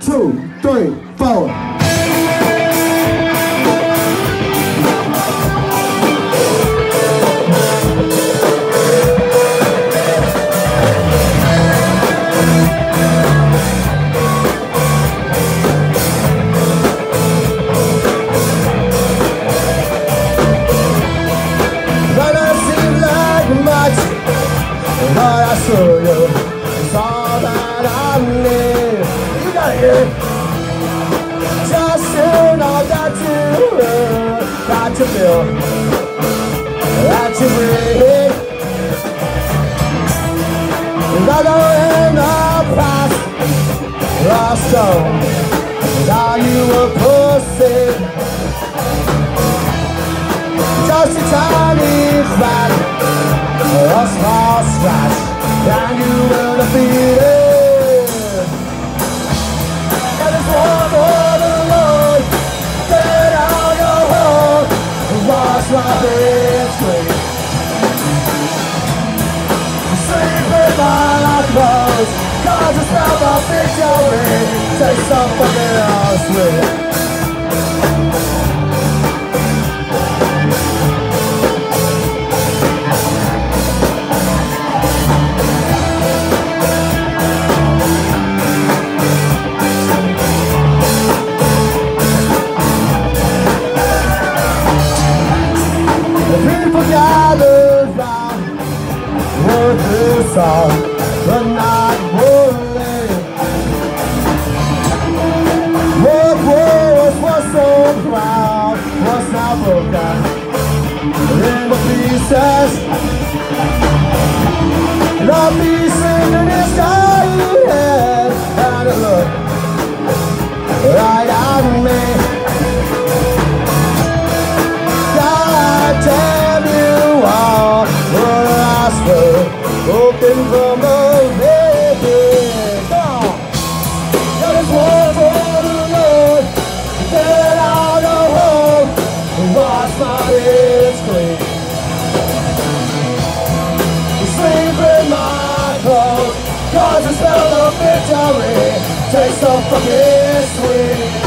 2, 3, 4. Lord, I saw you, it's all that I need. You got it. Just you know that got to feel that you breathe. Not in the past, lost on how you were pussy. Just a tiny crack, a small scratch, and you will defeat it. And it's one for the Lord, get out your home, and wash my bed clean. Sleep in my clothes, cause it's not my victory. Take some fucking else with it. Gathered round, worth this all, but not worthy. What was so proud, was now broken into pieces. The pieces in his dying head, and it looked right at me. Open from the river. Come on. That is one for the Lord. Get out of home and wash my hands clean. Sleep in my clothes, cause the smell of victory tastes so fucking sweet.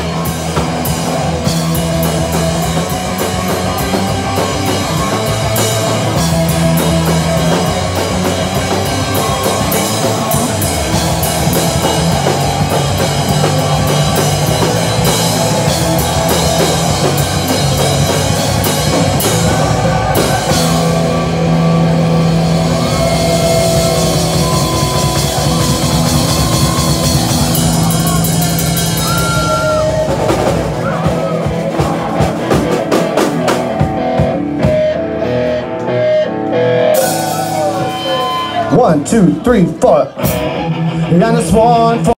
One, two, three, four. And it's one for